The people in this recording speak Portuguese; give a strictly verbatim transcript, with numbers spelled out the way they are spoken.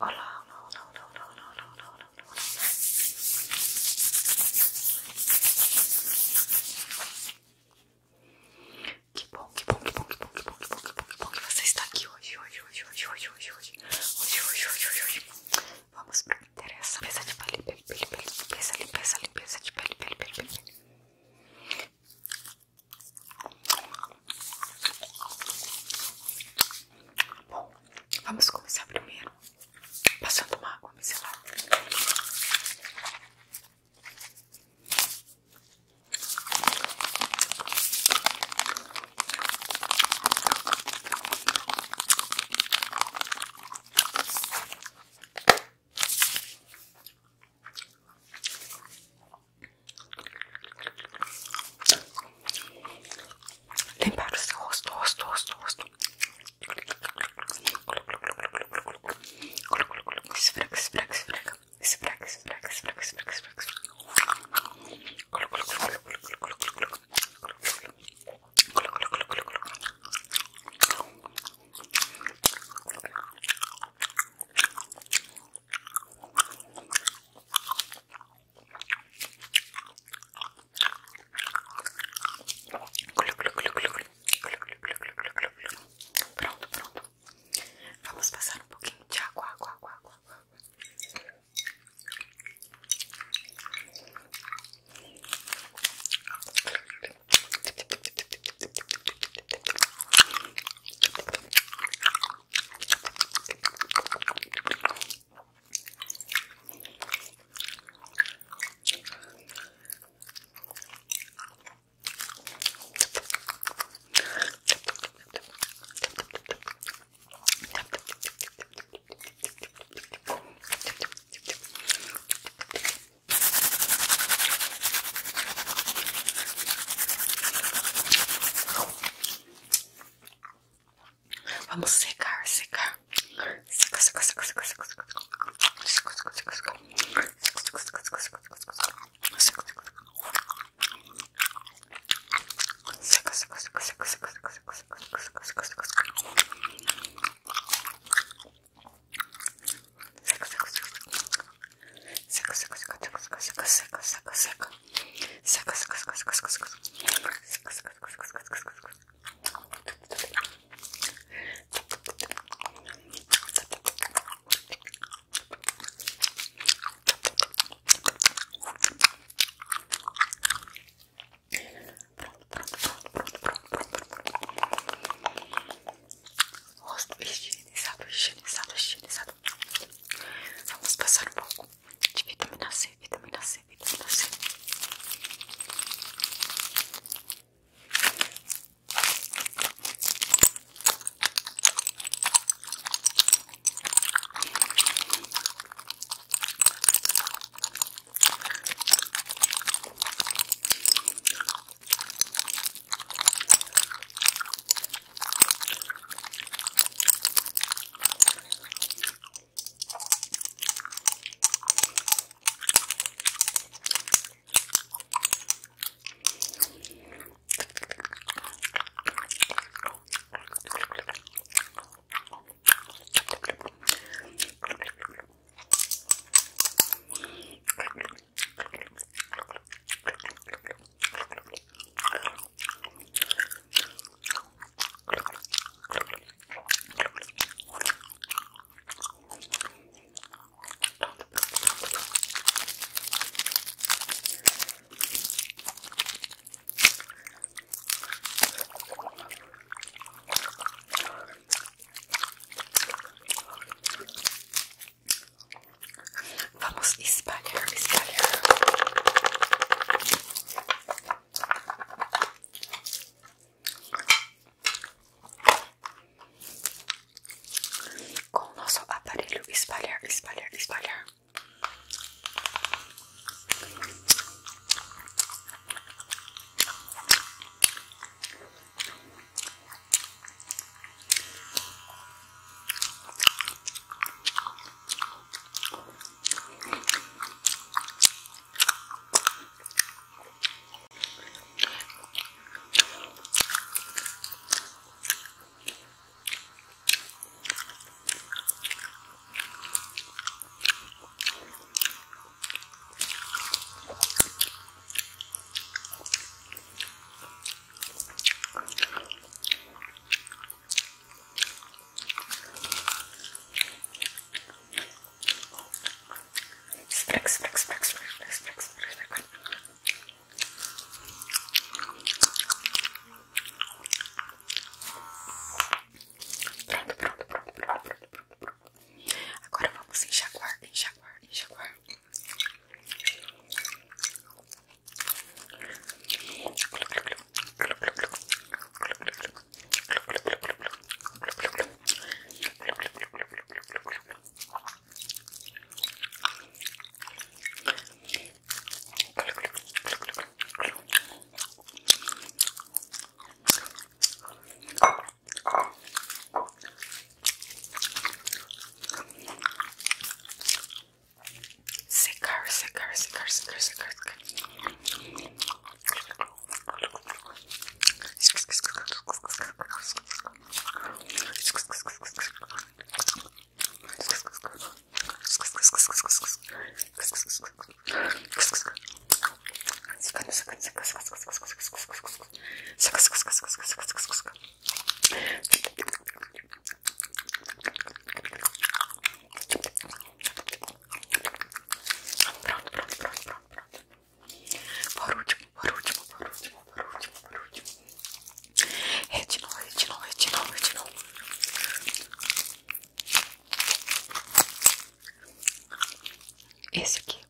Olá, olá, olá, olá, olá, olá, olá, olá, olá, olá. Que bom, que bom, que bom, que bom, que bom, que bom, que bom, que bom que você está aqui hoje, hoje, hoje, hoje, hoje, hoje, hoje, hoje, hoje, hoje, hoje, hoje. Vamos pro que interessa. Limpeza de pele, pele, pele, pele, limpeza, limpeza, limpeza de pele, pele, pele, pele, pele. Bom, vamos começar primeiro flex, flex, flex, flex, flex, flex, flex. Pronto, pronto, pronto, pronto, pronto, pronto, pronto. Agora vamos enxaguar, enxaguar, enxaguar. Secar, secar, secar, secar, secar, secar. Pronto, pronto, pronto, pronto, pronto. Por último, por último, por último, por último, por último. É de novo, é de novo, é de novo, é de novo. Esse aqui.